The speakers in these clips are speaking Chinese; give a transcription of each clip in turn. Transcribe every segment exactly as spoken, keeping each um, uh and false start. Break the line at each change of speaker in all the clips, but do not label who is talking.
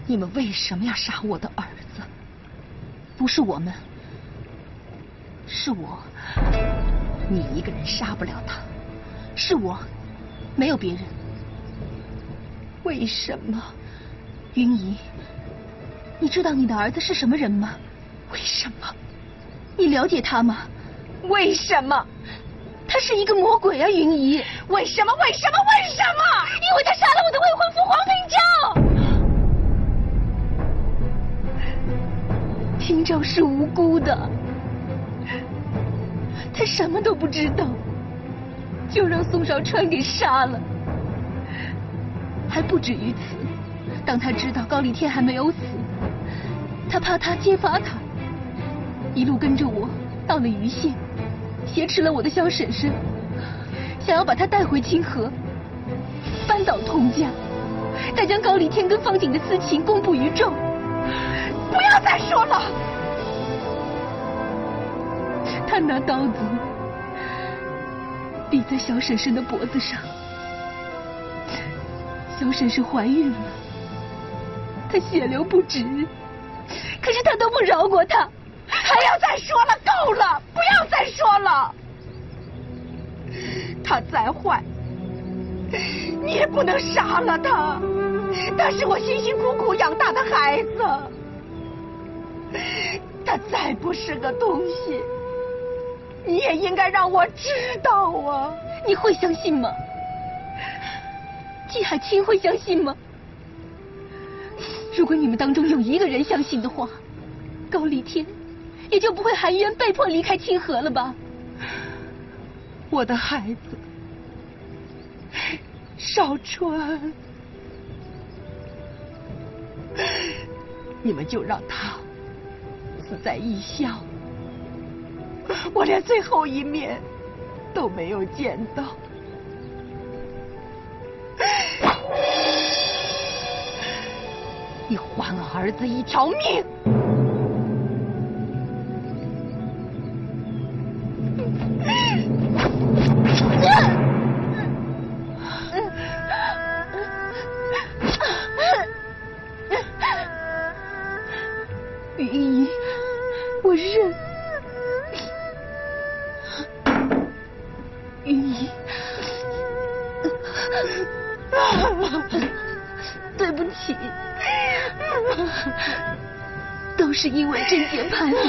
你们为什么要杀我的儿子？不是我们，是我。你一个人杀不了他，是我，没有别人。为什么？云姨，你知道你的儿子是什么人吗？为什么？你了解他吗？为什么？他是一个魔鬼啊，云姨！为什么？为什么？为什么？因为他杀了我的未婚夫黄平照。平照是无辜的，他什么都不知道，就让宋少川给杀了。还不止于此，当他知道高丽天还没有死，他怕他揭发他，一路跟着我到了余县，挟持了我的萧婶婶，想要把他带回清河，扳倒童家，再将高丽天跟方景的私情公布于众。不要再说了！他拿刀子抵在萧婶婶的脖子上，萧婶婶怀孕了，她血流不止，可是他都不饶过她。还要再说了，够了！不要再说了。他再坏，你也不能杀了他。他是我辛辛苦苦养大的孩子，他再不是个东西，你也应该让我知道啊！你会相信吗？季海清会相信吗？如果你们当中有一个人相信的话，高丽天也就不会含冤被迫离开清河了吧？我的孩子，少川，你们就让他死在异乡，我连最后一面都没有见到。你还我儿子一条命！云姨，我认。云姨，对不起，都是因为贞节牌坊，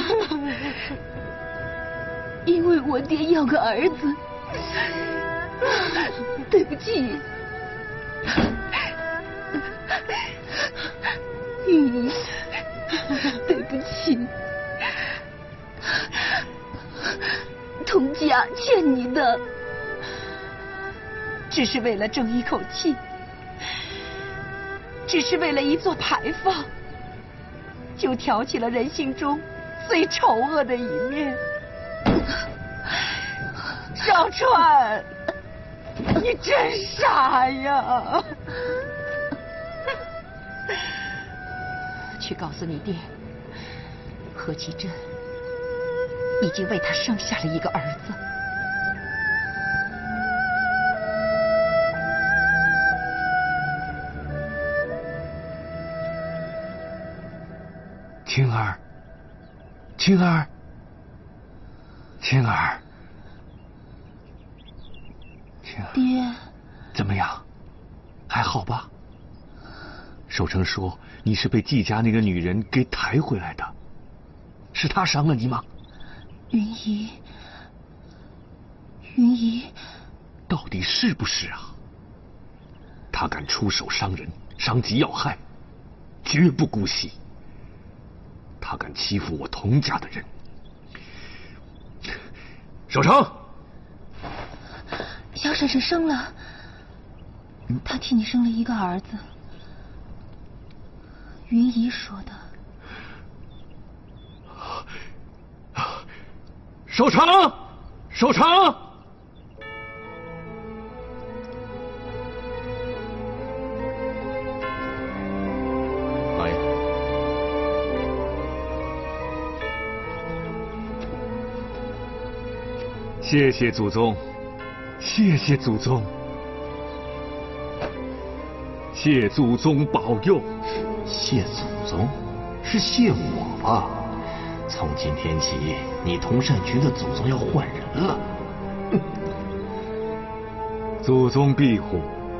因为我爹要个儿子，对不起。云姨，对不起，童家欠你的，只是为了争一口气，只是为了一座牌坊，就挑起了人性中最丑恶的一面。少川，你真傻呀！去告诉你爹，何其珍已经为他生下了一个儿子。
青儿，青儿，青儿，青儿，
爹，
怎么样？还好吧？守成说你是被季家那个女人给抬回来的，是她伤了你吗？
云姨，云姨，
到底是不是啊？她敢出手伤人，伤及要害，绝不姑息。他敢欺负我童家的人，守成，
小婶婶生了，她替你生了一个儿子。云姨说的。
守成，守成。谢谢祖宗，谢谢祖宗， 谢祖宗保佑。
谢祖宗？是谢我吧？从今天起，你同善群的祖宗要换人了。
祖宗庇护，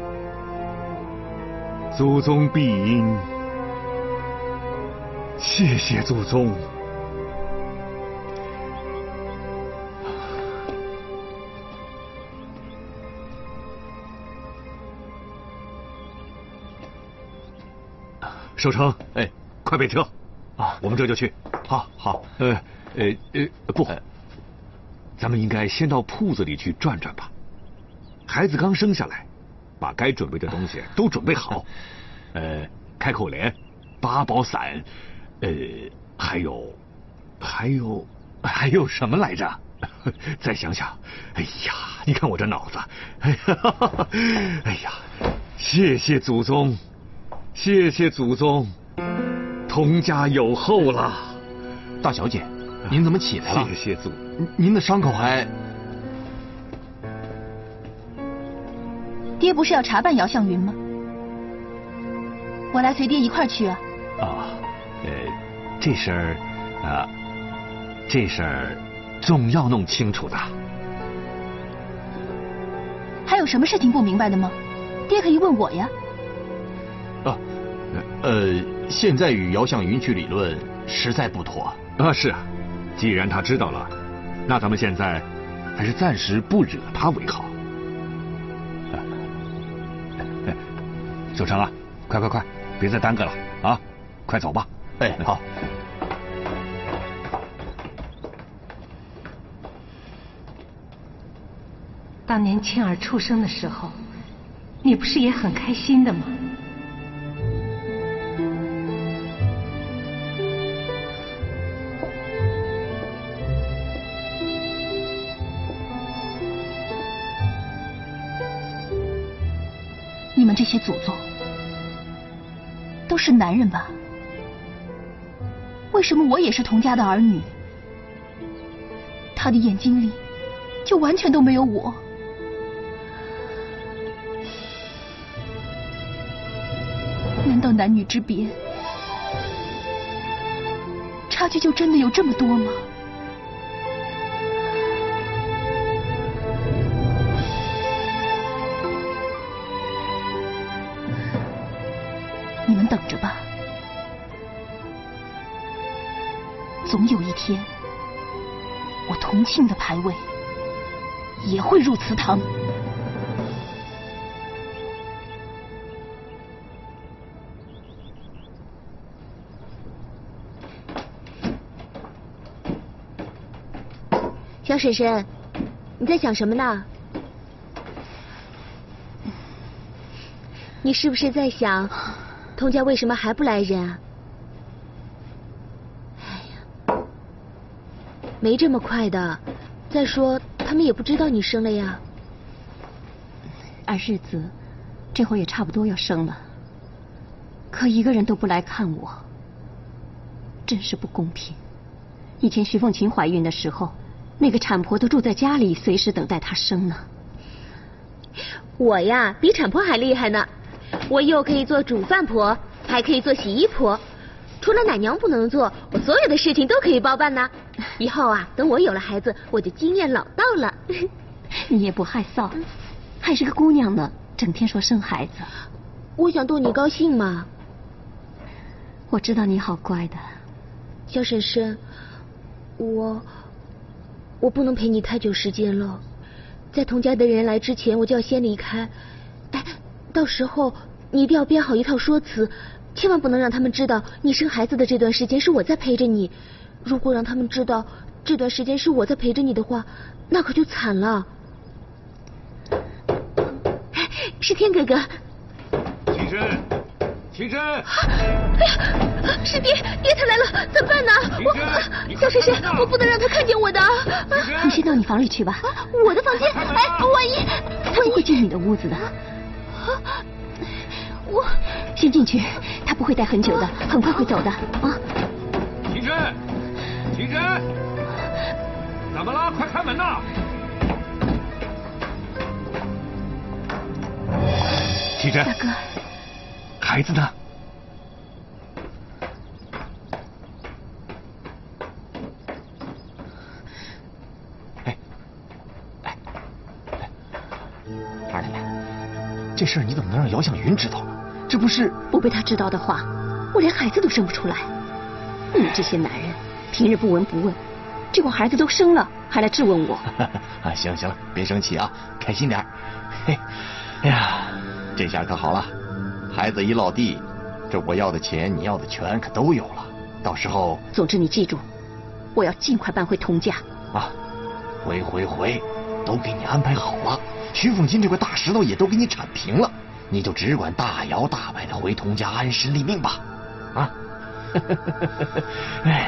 祖宗庇荫，谢谢祖宗。守城，
哎，
快备车
啊，
我们这就去。
好，好，
呃呃呃，不，咱们应该先到铺子里去转转吧。孩子刚生下来，把该准备的东西都准备好。呃，开口莲、八宝伞，呃，还有，还有，还有什么来着？再想想。哎呀，你看我这脑子，哎呀，哎呀，谢谢祖宗。谢谢祖宗，童家有后了。
大小姐，您怎么起来了？
谢谢祖，
您的伤口还……
爹不是要查办姚向云吗？我来随爹一块儿去啊。
啊，呃，这事儿啊，这事儿总要弄清楚的。
还有什么事情不明白的吗？爹可以问我呀。
啊，呃，现在与姚向云去理论实在不妥。
啊，是啊，既然他知道了，那咱们现在还是暂时不惹他为好。啊，哎，守城啊，快快快，别再耽搁了啊，快走吧。
哎，好。
当年倩儿出生的时候，你不是也很开心的吗？
你们这些祖宗都是男人吧？为什么我也是童家的儿女，他的眼睛里就完全都没有我？难道男女之别差距就真的有这么多吗？你们等着吧，总有一天，我同庆的牌位也会入祠堂。
小婶婶，你在想什么呢？你是不是在想，童家为什么还不来人啊？哎呀，没这么快的。再说，他们也不知道你生了呀。
二世子，这会儿也差不多要生了，可一个人都不来看我，真是不公平。以前徐凤琴怀孕的时候，那个产婆都住在家里，随时等待她生呢。
我呀，比产婆还厉害呢。我又可以做煮饭婆，还可以做洗衣婆，除了奶娘不能做，我所有的事情都可以包办呢。以后啊，等我有了孩子，我就经验老道了。
你也不害臊，还是个姑娘呢，整天说生孩子。
我想逗你高兴嘛。
我知道你好乖的。
小婶婶，我我不能陪你太久时间了，在童家的人来之前，我就要先离开。哎，到时候你一定要编好一套说辞，千万不能让他们知道你生孩子的这段时间是我在陪着你。如果让他们知道这段时间是我在陪着你的话，那可就惨了。是天哥哥。
起身，起身！
哎呀，是爹，爹他来了，怎么办呢？我小婶婶，我不能让他看见我的。
你先到你房里去吧。
我的房间？哎，万一
他不会进你的屋子的。
我
先进去，他不会待很久的，很快会走的啊。
起身，起身！怎么了？快开门呐！起身。
大哥，
孩子呢？
哎，哎，二奶奶，这事儿你怎么能让姚向云知道呢？这不是……
不被他知道的话，我连孩子都生不出来。你们这些男人，平日不闻不问，这会孩子都生了，还来质问我。
啊，行行了，别生气啊，开心点儿。嘿，哎呀，这下可好了，孩子一落地，这我要的钱，你要的权可都有了。到时候，
总之你记住，我要尽快搬回童家。
啊，回回回，都给你安排好了。徐凤金这块大石头也都给你铲平了，你就只管大摇大摆的回童家安身立命吧。啊，哎。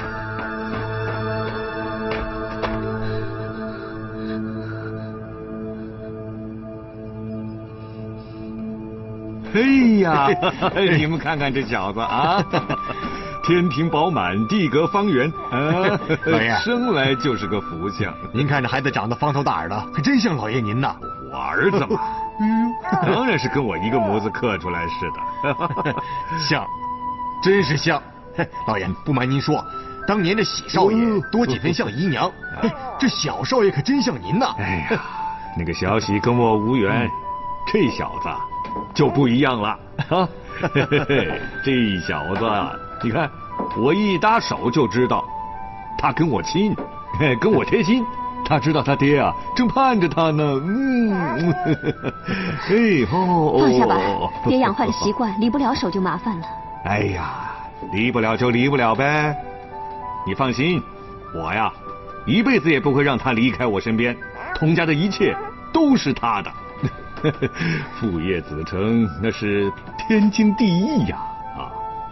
哎呀，你们看看这小子啊，天庭饱满，地阁方圆，啊，
老爷
生来就是个福相。
您看这孩子长得方头大耳的，可真像老爷您呐。
我儿子嘛，嗯，当然是跟我一个模子刻出来似的。
像，真是像。老爷，不瞒您说，当年这喜少爷多几分像姨娘，这小少爷可真像您呐。
哎呀，那个小喜跟我无缘，这小子就不一样了啊！嘿嘿嘿，这小子，你看我一搭手就知道，他跟我亲，跟我贴心。他知道他爹啊正盼着他呢。嗯，哎吼，
放下吧，爹养坏了习惯，离不了手就麻烦了。
哎呀，离不了就离不了呗。你放心，我呀一辈子也不会让他离开我身边。童家的一切都是他的。父业子承，那是天经地义呀！啊，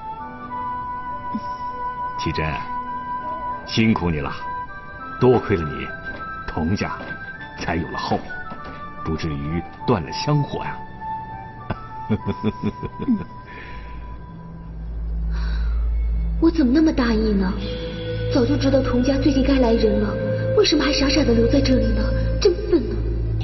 启真，辛苦你了，多亏了你，童家才有了后，不至于断了香火呀。
嗯、我怎么那么大意呢？早就知道童家最近该来人了，为什么还傻傻的留在这里呢？真笨呢！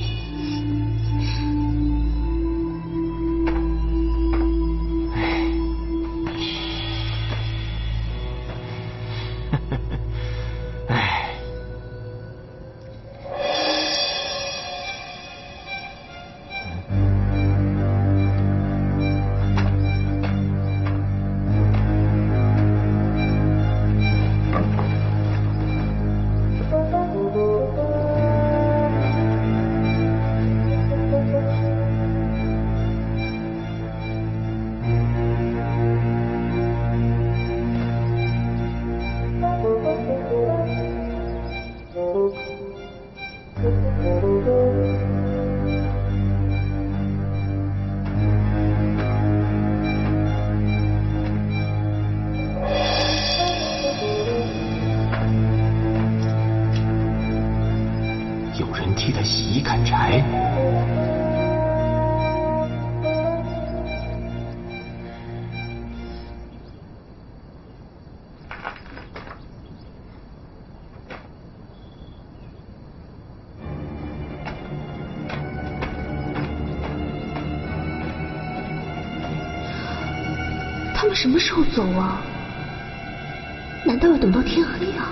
替他洗衣砍柴。
他们什么时候走啊？难道要等到天黑啊？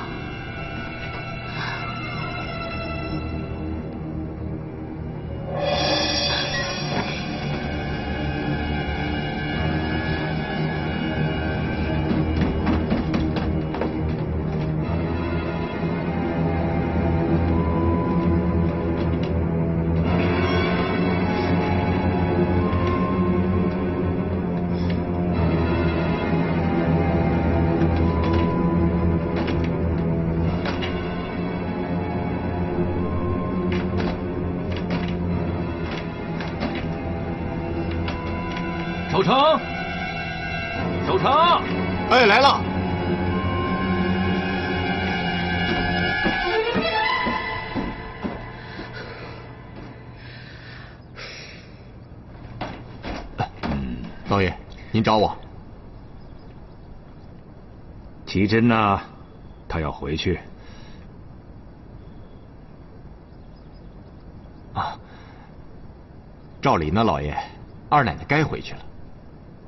守城，守城！
哎，来了。老爷，您找我。
奇珍呢？他要回去。
啊，照理呢，老爷，二奶奶该回去了。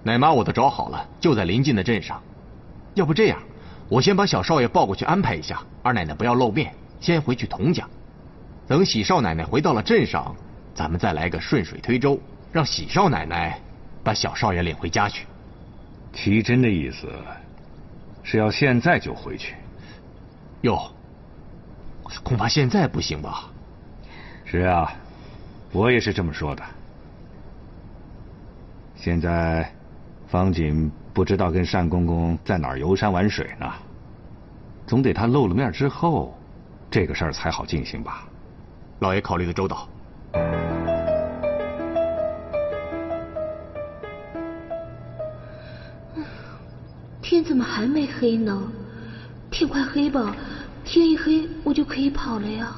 奶妈我都找好了，就在临近的镇上。要不这样，我先把小少爷抱过去安排一下，二奶奶不要露面，先回去童家。等喜少奶奶回到了镇上，咱们再来个顺水推舟，让喜少奶奶把小少爷领回家去。
齐真的意思是要现在就回去？
哟，恐怕现在不行吧？
是啊，我也是这么说的。现在方锦不知道跟单公公在哪儿游山玩水呢，总得他露了面之后，这个事儿才好进行吧。
老爷考虑的周到。
天怎么还没黑呢？天快黑吧，天一黑我就可以跑了呀。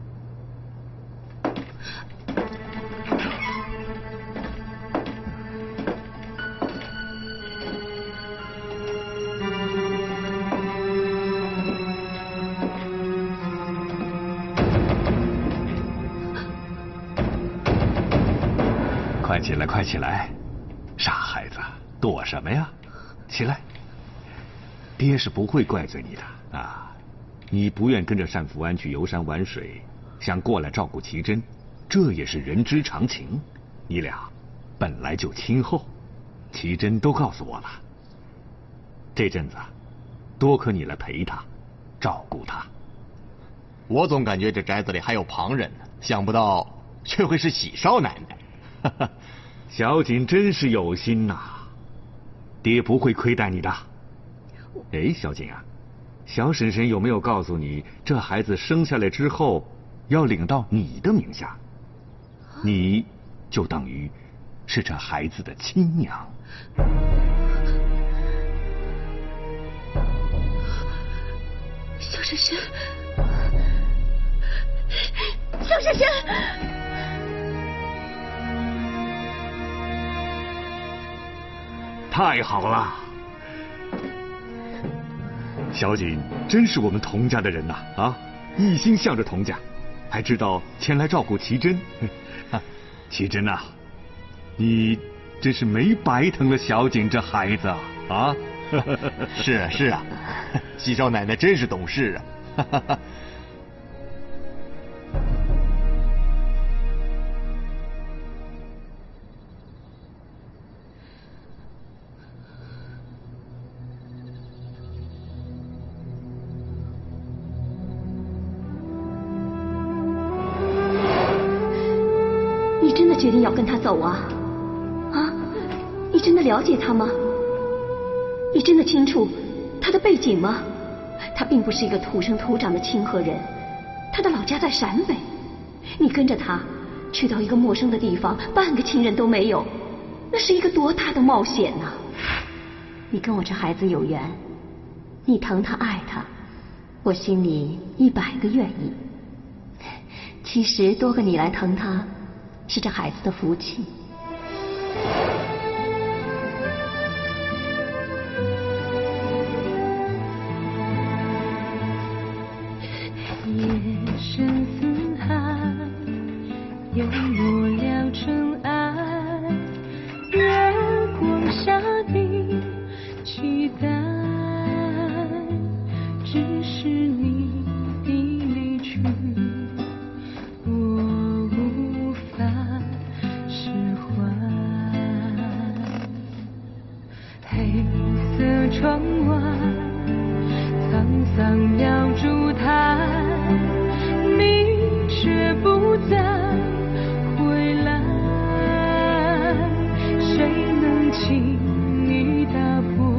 快起来，快起来！傻孩子，躲什么呀？起来！爹是不会怪罪你的啊！你不愿跟着单福安去游山玩水，想过来照顾齐真，这也是人之常情。你俩本来就亲厚，齐真都告诉我了。这阵子多亏你来陪他，照顾他。
我总感觉这宅子里还有旁人呢，想不到却会是喜少奶奶。
小锦真是有心呐、啊，爹不会亏待你的。哎，小锦啊，小婶婶有没有告诉你，这孩子生下来之后要领到你的名下，你就等于是这孩子的亲娘。
小婶婶，小婶婶。
太好了，小锦真是我们童家的人呐！啊，一心向着童家，还知道前来照顾齐真。齐真呐，你真是没白疼了小锦这孩子啊！啊，
是啊是啊，喜少奶奶真是懂事啊！
决定要跟他走啊？啊？你真的了解他吗？你真的清楚他的背景吗？他并不是一个土生土长的清河人，他的老家在陕北。你跟着他去到一个陌生的地方，半个亲人都没有，那是一个多大的冒险呐！你跟我这孩子有缘，你疼他爱他，我心里一百个愿意。其实多个你来疼他，是这孩子的福气。
夜深似海，又落了尘埃，月光下的期待，只是你的离去，我无法释怀。黑色窗外，沧桑要烛台，你却不再回来，谁能轻易打破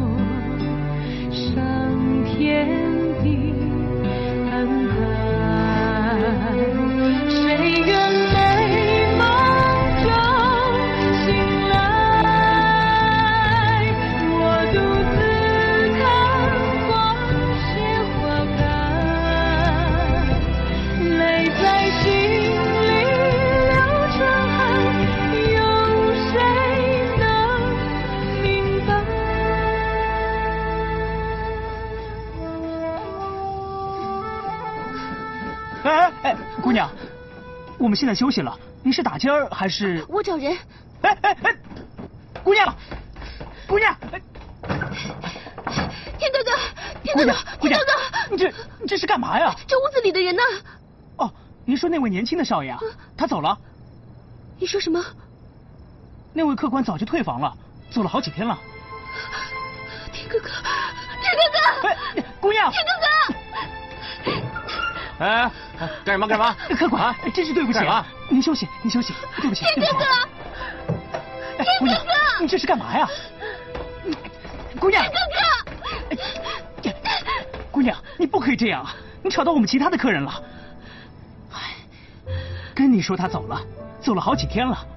上天的安排？谁愿美梦中醒来，我独自看花谢花开，泪在心里流成海，有谁能明白？
哎哎哎，姑娘，我们现在休息了，您是打尖儿还是？
我找人。
哎哎哎，姑娘， 姑娘，姑娘，你这你这是干嘛呀？
这屋子里的人呢？
哦，您说那位年轻的少爷啊，他走了。
你说什么？
那位客官早就退房了，走了好几天了。
天哥哥，天哥哥，
哎，姑娘，
天哥哥。
哎，干什么干什么？
客官，真是对不起啊！您休息，您休息，对不起，
天哥哥，
哎，姑娘，你这是干嘛呀？姑娘，
天哥
哥，姑娘，你不可以这样啊！你吵到我们其他的客人了。哎，跟你说他走了，走了好几天了。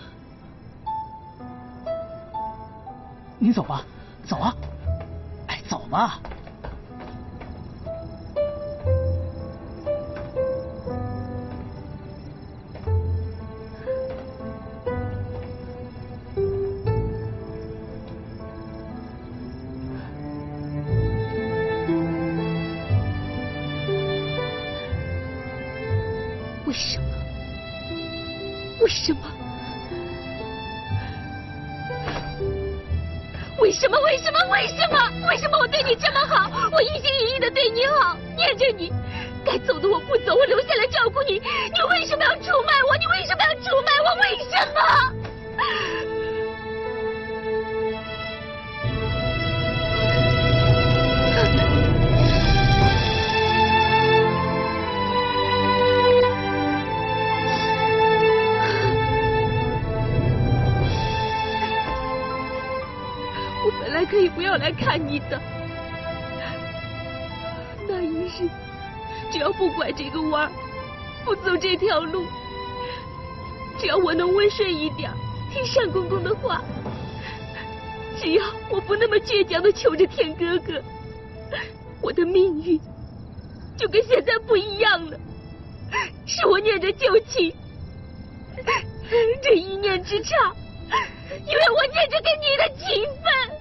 你走吧，走啊！哎，走吧。
为什么？为什么？为什么？为什么？为什么？为什么我对你这么好，我一心一意的对你好，念着你，该走的我不走，我留下来照顾你，你为什么要出卖我？你为什么要出卖我？为什么？可以不要来看你的，那一日，只要不拐这个弯，不走这条路，只要我能温顺一点，听单公公的话，只要我不那么倔强的求着天哥哥，我的命运就跟现在不一样了。是我念着旧情，这一念之差，因为我念着跟你的情分。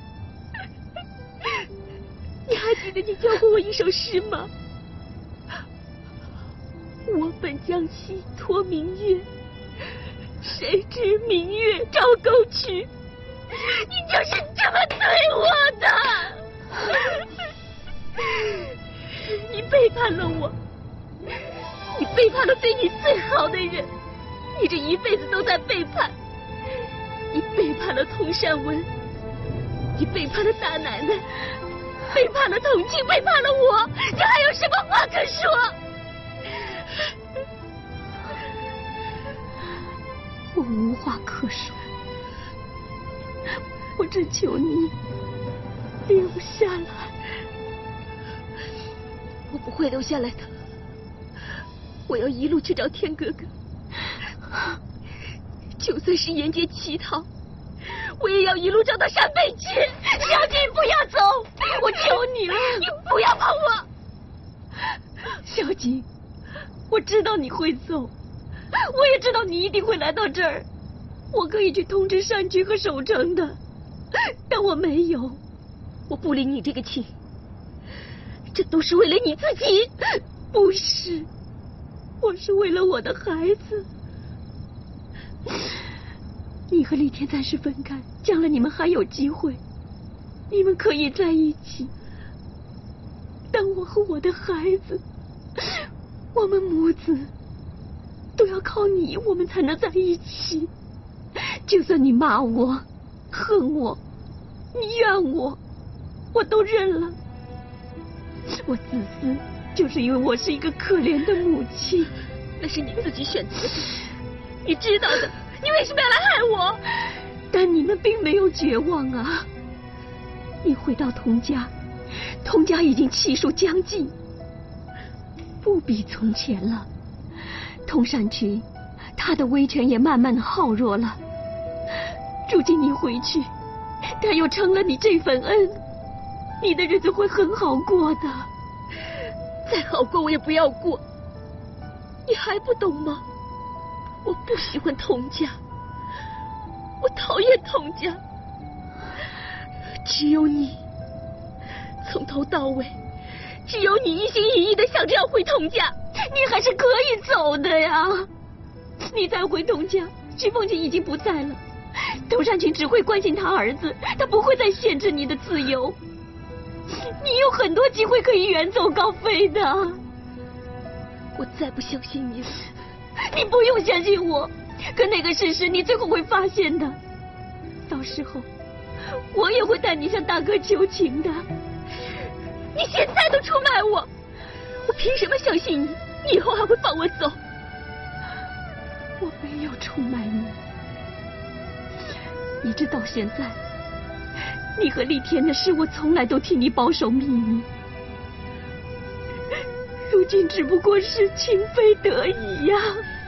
你还记得你教过我一首诗吗？我本将西托明月，谁知明月照沟渠。你就是这么对我的，你背叛了我，你背叛了对你最好的人，你这一辈子都在背叛。你背叛了佟善文，你背叛了大奶奶，背叛了童庆，背叛了我，这还有什么话可说？我无话可说，我只求你留下来。我不会留下来的，我要一路去找天哥哥，就算是沿街乞讨，我也要一路找到山北去。小姐，不要走，我求你了，你不要碰我。小姐，我知道你会走，我也知道你一定会来到这儿，我可以去通知山区和守城的，但我没有，我不领你这个情，这都是为了你自己，不是，我是为了我的孩子。你和李天暂时分开，将来你们还有机会，你们可以在一起。但我和我的孩子，我们母子都要靠你，我们才能在一起。就算你骂我、恨我、你怨我，我都认了。我自私，就是因为我是一个可怜的母亲，那是你自己选择的，你知道的。你为什么要来害我？但你们并没有绝望啊！你回到童家，童家已经气数将尽，不比从前了。童善群，他的威权也慢慢的耗弱了。如今你回去，他又承了你这份恩，你的日子会很好过的。再好过我也不要过，你还不懂吗？我不喜欢童家，我讨厌童家。只有你，从头到尾，只有你一心一意的想着要回童家，你还是可以走的呀。你再回童家，徐凤姐已经不在了，童善群只会关心他儿子，他不会再限制你的自由。
你有很多机会可以远走高飞的。
我再不相信你了。
你不用相信我，可那个事实你最后会发现的。到时候，我也会带你向大哥求情的。你现在都出卖我，我凭什么相信你？你以后还会放我走？我没有出卖你，一直到现在，你和厉天的事，我从来都替你保守秘密。如今只不过是情非得已呀。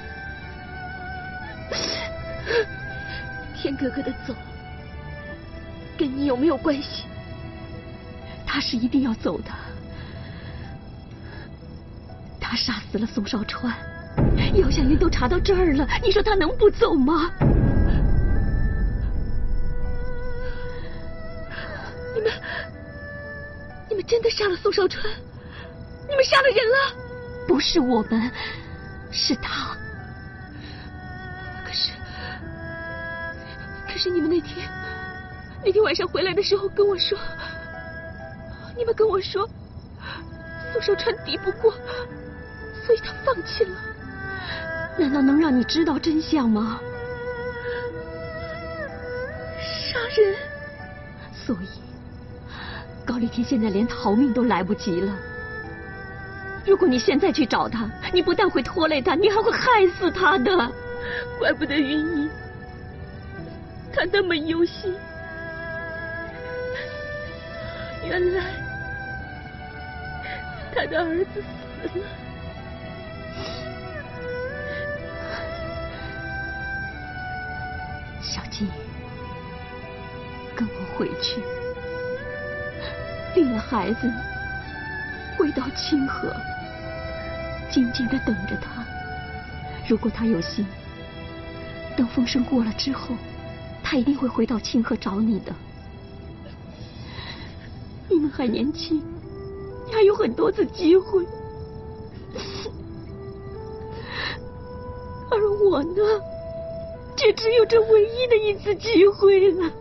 天哥哥的走，跟你有没有关系？
他是一定要走的。他杀死了宋少川，姚向云都查到这儿了，你说他能不走吗？
你们，你们真的杀了宋少川？你们杀了人了？
不是我们，是他。
可是，可是你们那天，那天晚上回来的时候跟我说，你们跟我说，宋少川敌不过，所以他放弃了。
难道能让你知道真相吗？
杀人。
所以，高丽天现在连逃命都来不及了。如果你现在去找他，你不但会拖累他，你还会害死他的。
怪不得云姨，他那么忧心。原来他的儿子死了。
小季，跟我回去，领了孩子，回到清河，静静的等着他。如果他有心，等风声过了之后，他一定会回到清河找你的。你们还年轻，还有很多次机会，而我呢，却只有这唯一的一次机会了。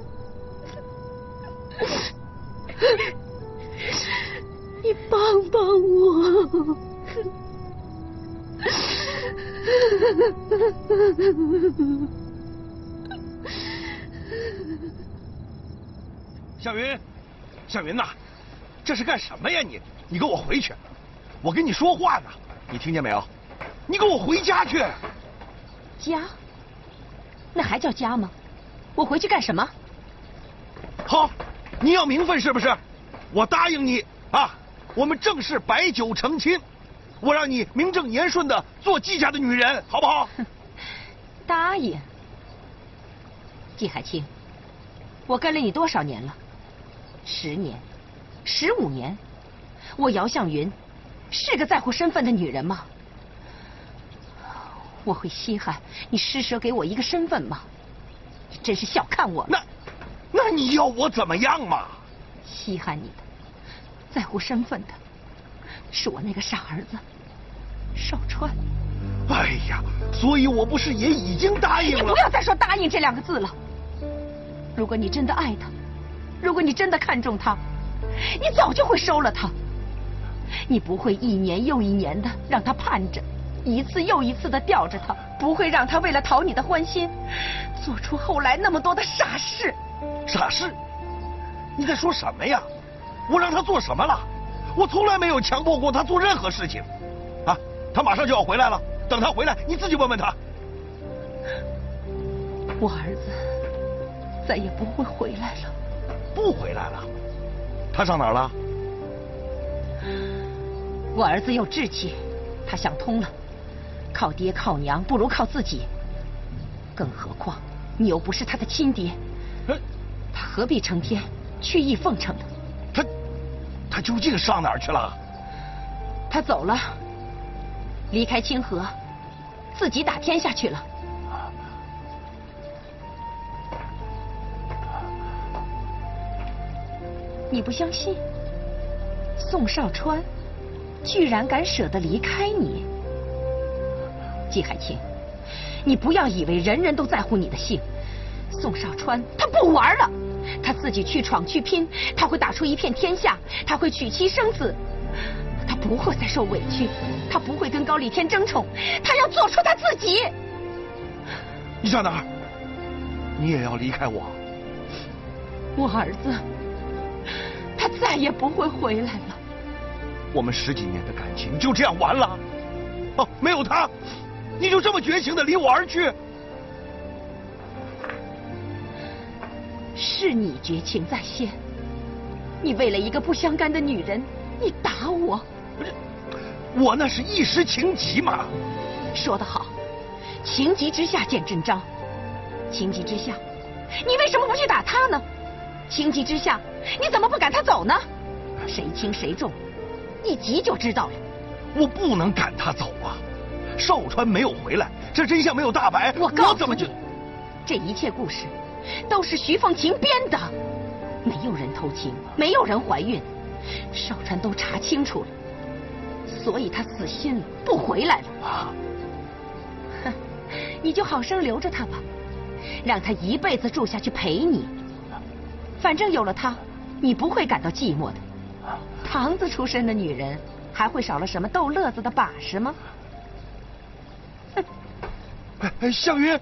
你帮帮我！
向云，向云呐，这是干什么呀你？你跟我回去，我跟你说话呢，你听见没有？你跟我回家去。
家？那还叫家吗？我回去干什么？
好，你要名分是不是？我答应你啊，我们正式摆酒成亲，我让你名正言顺的做季家的女人，好不好？
答应。季海清，我跟了你多少年了？十年，十五年。我姚向云是个在乎身份的女人吗？我会稀罕你施舍给我一个身份吗？你真是小看我了。
那，那你要我怎么样嘛？
稀罕你的，在乎身份的，是我那个傻儿子少川。
哎呀，所以我不是也已经答应了？
你不要再说答应这两个字了。如果你真的爱他，如果你真的看重他，你早就会收了他。你不会一年又一年的让他盼着，一次又一次的吊着他，不会让他为了讨你的欢心，做出后来那么多的傻事。
傻事？你在说什么呀？我让他做什么了？我从来没有强迫过他做任何事情。啊，他马上就要回来了，等他回来，你自己问问他。
我儿子再也不会回来了。
不回来了？他上哪儿了？
我儿子有志气，他想通了，靠爹靠娘不如靠自己。更何况你又不是他的亲爹，他何必成天去意奉承呢？
他，他究竟上哪儿去了？
他走了，离开清河，自己打天下去了。你不相信？宋少川居然敢舍得离开你，季海清，你不要以为人人都在乎你的姓。宋少川他不玩了，他他自己去闯去拼，他会打出一片天下，他会娶妻生子，他不会再受委屈，他不会跟高丽天争宠，他要做出他自己。
你上哪儿？你也要离开我？
我儿子，他再也不会回来了。
我们十几年的感情就这样完了？哦，没有他，你就这么绝情的离我而去？
是你绝情在先，你为了一个不相干的女人，你打我。
不是，我那是一时情急嘛。
说得好，情急之下见真章。情急之下，你为什么不去打他呢？情急之下，你怎么不赶他走呢？谁轻谁重，一急就知道了。
我不能赶他走啊！少川没有回来，这真相没有大白，
我告诉你，
我怎么就……
这一切故事都是徐凤琴编的，没有人偷情，没有人怀孕，少川都查清楚了，所以他死心了，不回来了。啊！哼，你就好生留着他吧，让他一辈子住下去陪你。反正有了他，你不会感到寂寞的。堂子出身的女人，还会少了什么逗乐子的把式吗？哼！
哎哎，项羽。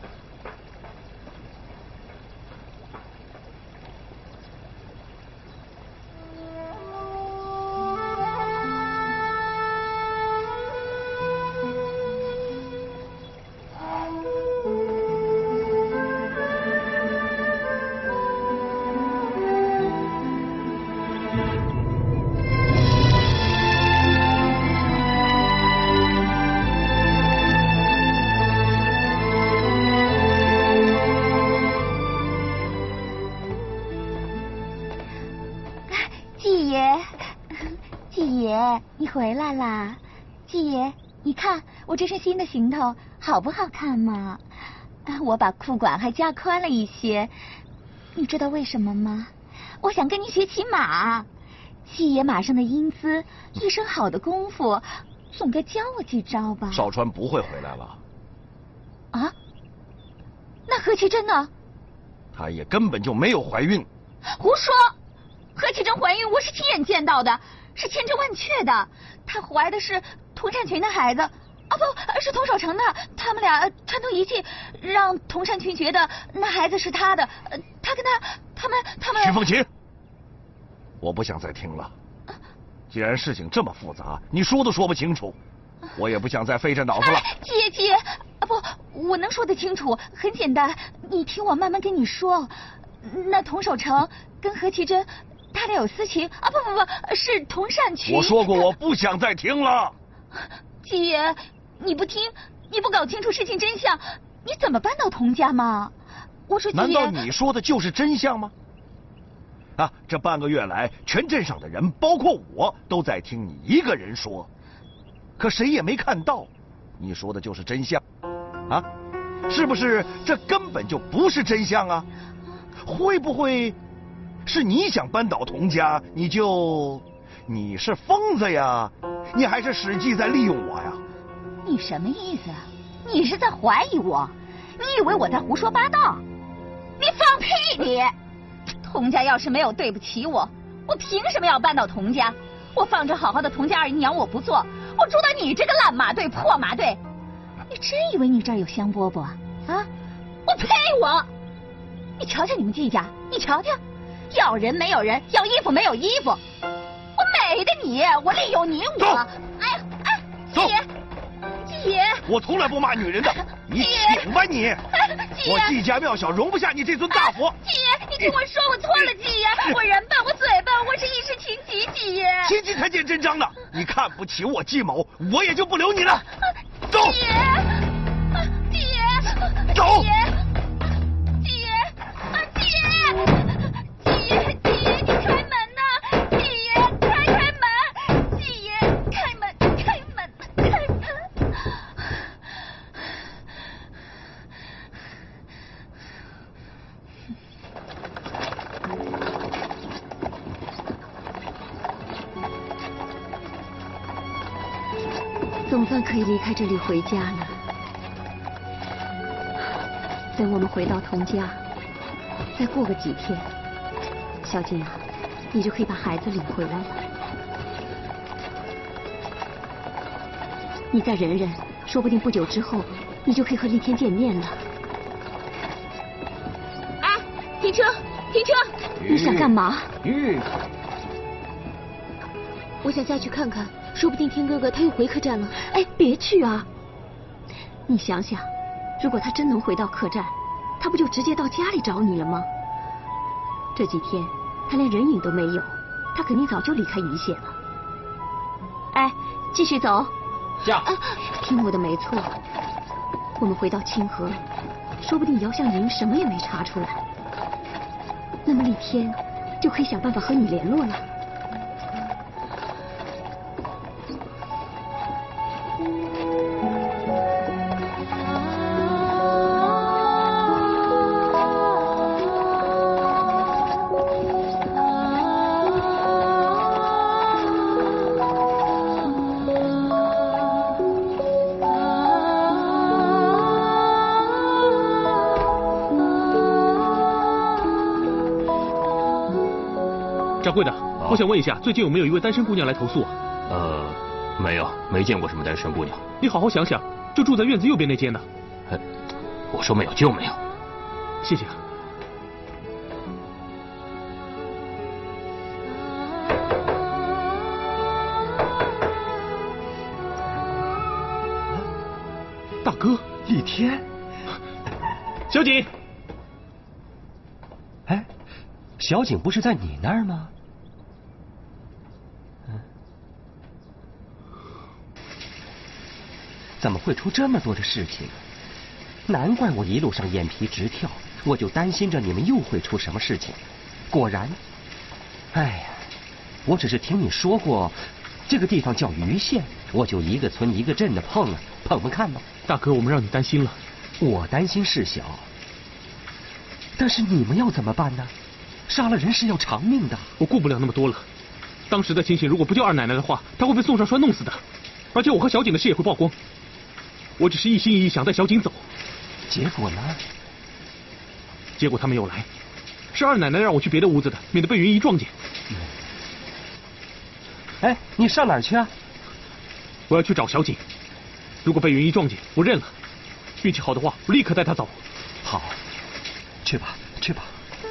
回来啦，季爷，你看我这身新的行头好不好看嘛？我把裤管还加宽了一些，你知道为什么吗？我想跟你学骑马。季爷马上的英姿，一身好的功夫，总该教我几招吧？
少川不会回来了。
啊？那何其珍呢？
她也根本就没有怀孕。
胡说！何其珍怀孕，我是亲眼见到的。是千真万确的，她怀的是佟善群的孩子，啊不是佟守成的，他们俩串通一气，让佟善群觉得那孩子是他的，他跟他他们他们。
徐凤琴，我不想再听了。既然事情这么复杂，你说都说不清楚，我也不想再费这脑子了。
季爷季爷，啊不，我能说得清楚，很简单，你听我慢慢跟你说。那佟守成跟何其珍。他俩有私情啊！不不不，是佟善群。
我说过，我不想再听了。
季爷，你不听，你不搞清楚事情真相，你怎么搬到佟家嘛？我说季爷，
难道你说的就是真相吗？啊，这半个月来，全镇上的人，包括我，都在听你一个人说，可谁也没看到，你说的就是真相啊？是不是？这根本就不是真相啊！会不会？是你想扳倒佟家，你就你是疯子呀？你还是史记在利用我呀？
你什么意思？你是在怀疑我？你以为我在胡说八道？你放屁你！佟家要是没有对不起我，我凭什么要搬到佟家？我放着好好的佟家二姨娘我不做，我住到你这个烂马队破马队，你真以为你这儿有香饽饽啊？啊！我呸！我！你瞧瞧你们季家，你瞧瞧。要人没有人，要衣服没有衣服，我美的你，我利用你我。哎呀哎，季爷，季爷，
我从来不骂女人的，你请吧你。我季家庙小容不下你这尊大佛。
季爷，你听我说，我错了，季爷，我人笨，我嘴笨，我是一时情急，季爷。
情急才见真章呢！你看不起我季某，我也就不留你了。走。
季爷，季爷，
走。
季爷，季爷。季爷，季爷，你开门呐！季爷，开开门！季爷，开门，开门，开门！
总算可以离开这里回家了。等我们回到佟家，再过个几天。 小静啊，你就可以把孩子领回来了。你再忍忍，说不定不久之后，你就可以和厉天见面了。
哎，停车，停车！
你想干嘛？
嗯。
我想下去看看，说不定天哥哥他又回客栈了。
哎，别去啊！你想想，如果他真能回到客栈，他不就直接到家里找你了吗？这几天他连人影都没有，他肯定早就离开余县了。哎，继续走。
驾、
啊！听我的没错，我们回到清河，说不定姚向营什么也没查出来，那么厉天就可以想办法和你联络了。
掌柜的，哦、我想问一下，最近有没有一位单身姑娘来投诉啊？
呃，没有，没见过什么单身姑娘。
你好好想想，就住在院子右边那间的。
哎，我说没有就没有。
谢谢啊。大哥，
厉天，
小景。
哎，小景不是在你那儿吗？怎么会出这么多的事情？难怪我一路上眼皮直跳，我就担心着你们又会出什么事情。果然，哎呀，我只是听你说过，这个地方叫余县，我就一个村一个镇的碰了碰碰看吧。
大哥，我们让你担心了。
我担心事小，但是你们要怎么办呢？杀了人是要偿命的。
我顾不了那么多了。当时的情形，如果不救二奶奶的话，她会被宋少栓弄死的，而且我和小景的事也会曝光。我只是一心一意想带小景走，
结果呢？
结果他没有来，是二奶奶让我去别的屋子的，免得被云姨撞见。
嗯、哎，你上哪儿去啊？
我要去找小景，如果被云姨撞见，我认了。运气好的话，我立刻带她走。
好，去吧，去吧。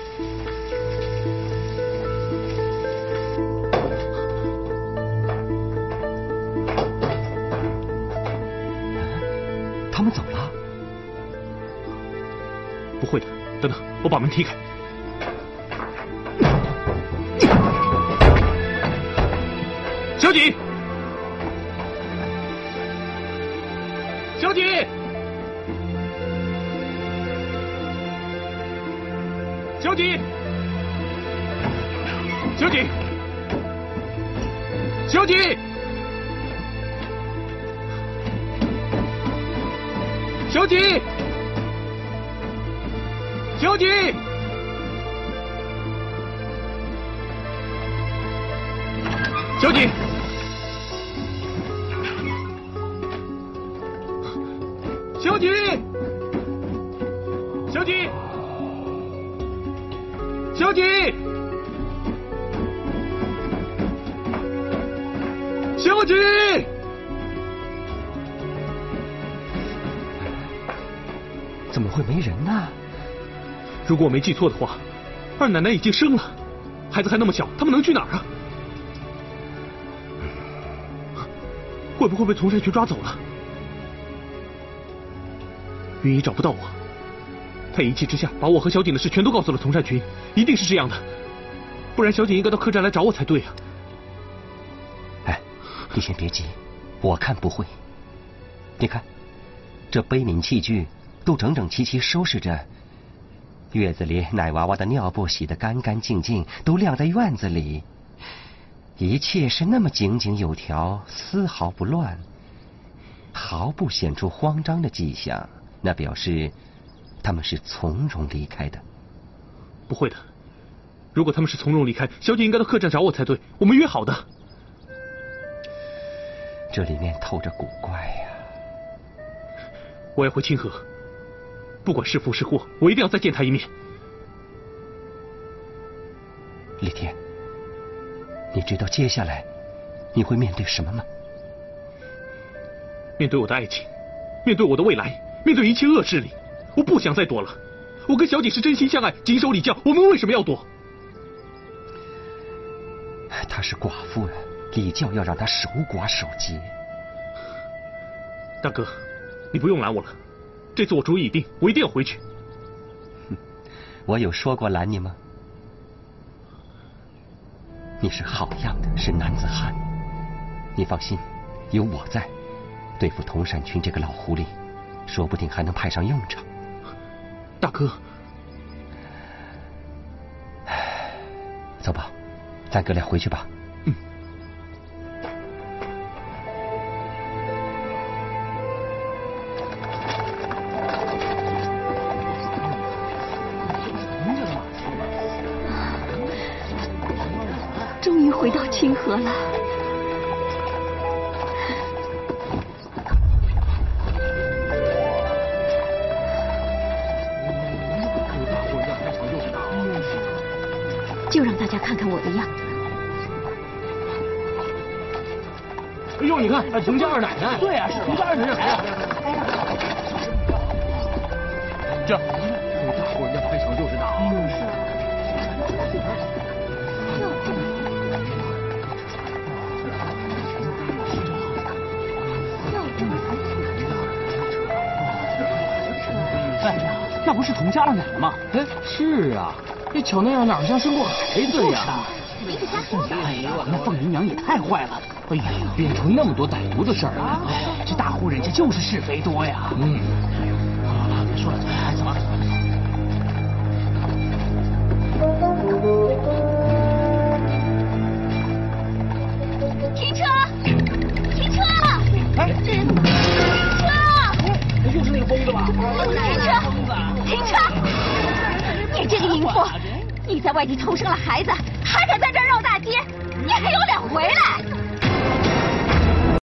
他们走了？
不会的，等等，我把门踢开。小景，小景，小景，小景，小景。小景，小景，小景，小景，小景，小景，小景。
怎么会没人呢？
如果我没记错的话，二奶奶已经生了，孩子还那么小，他们能去哪儿啊？会不会被从山群抓走了？云姨找不到我，他一气之下把我和小景的事全都告诉了从山群，一定是这样的，不然小景应该到客栈来找我才对啊。
哎，你先别急，我看不会。你看，这悲悯器具都整整齐齐收拾着，月子里奶娃娃的尿布洗得干干净净，都晾在院子里，一切是那么井井有条，丝毫不乱，毫不显出慌张的迹象，那表示他们是从容离开的。
不会的，如果他们是从容离开，小姐应该到客栈找我才对，我们约好的。
这里面透着古怪呀、啊。
我要回清河，不管是福是祸，我一定要再见他一面。
李天，你知道接下来你会面对什么吗？
面对我的爱情，面对我的未来，面对一切恶势力，我不想再躲了。我跟小景是真心相爱，谨守礼教，我们为什么要躲？
她是寡妇，礼教要让她守寡守节。
大哥，你不用拦我了，这次我主意已定，我一定要回去。
我有说过拦你吗？你是好样的，是男子汉。你放心，有我在，对付童善群这个老狐狸，说不定还能派上用场。
大哥，
走吧，咱哥俩回去吧。
嗯。
终于回到清河了。就让大家看看我的样子。
哎呦，你看，童家二奶奶。对呀，是童家二奶奶。这，大户人家排场就是大。哎，那不是童家二奶奶吗？哎，是啊。这瞧那样，哪像生过孩子呀？哎呀，那凤姨娘也太坏了！哎呀，变成那么多歹毒的事儿啊！哎，这大户人家就是是非多呀。嗯，好了好了，别说了，哎，走吧。
停车！停车！
哎，
停车！
哎，又是那个疯子吧？
停车！停车！你这个淫妇！你在外地偷生了孩子，还敢在这儿绕大街？你还有脸回来？